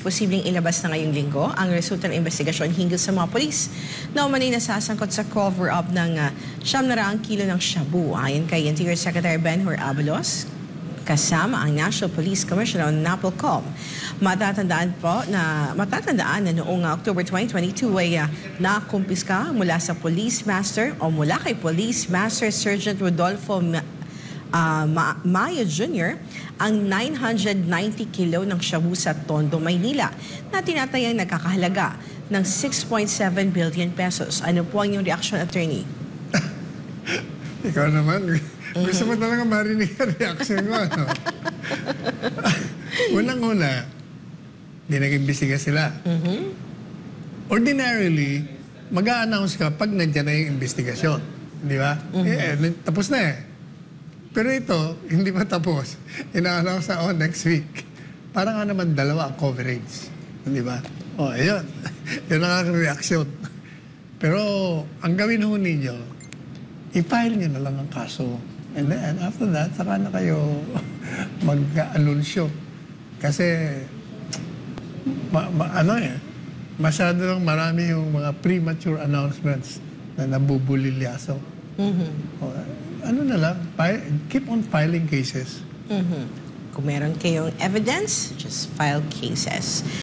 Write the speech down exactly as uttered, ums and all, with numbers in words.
posibleng ilabas na ngayong linggo ang resulta ng investigasyon hinggil sa mga polis na umanay nasasangkot sa cover-up ng uh, siyam na raang kilo ng shabu. Ayon kay Interior Secretary Benhur Abalos, kasama ang National Police Commissioner NAPOLCOM. Matatandaan po na matatandaan na noong October twenty twenty-two ay uh, nakumpiska mula sa Police Master o mula kay Police Master Sergeant Rodolfo uh, Ma Mayo Junior ang nine hundred ninety kilo ng shabu sa Tondo, Maynila na tinatayang nagkakahalaga ng six point seven billion pesos. Ano po ang iyong reaction, attorney? Ikaw naman. Gusto mo talaga marinig ang reaction mo, ano? Unang-una, di nag-imbestiga sila. Mm-hmm. Ordinarily, mag-a-announce ka pag nandiyan na yung investigasyon. Di ba? Mm-hmm. Eh, tapos na eh. Pero ito, hindi pa tapos. Ina-announce na, oh, next week. Parang nga naman dalawa ang coverage. Di ba? Oh, ayun. Yun ang aking reaction. Pero, ang gawin ho ninyo, i-file nyo na lang ang kaso. And then, after that, saka na kayo mag-anunsyo. Kasi, ma, ma, ano eh, masyado lang marami yung mga premature announcements na nabubulilyaso. Mm-hmm. O, ano na lang, file, keep on filing cases. Mm-hmm. Kung meron kayong evidence, just file cases.